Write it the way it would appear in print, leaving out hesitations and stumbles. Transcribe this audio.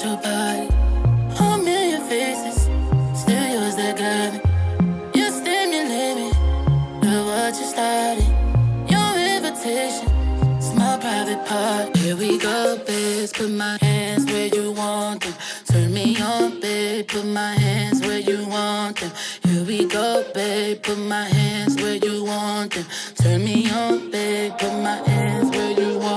your body. A million faces, still yours that got me. You stimulate me, look what you started. Your invitation, it's my private part. Here we go, babe, put my hands where you want them. Turn me on, babe, put my hands where you want them. Here we go, babe, put my hands where you want them. Turn me on, babe, put my hands where you want them.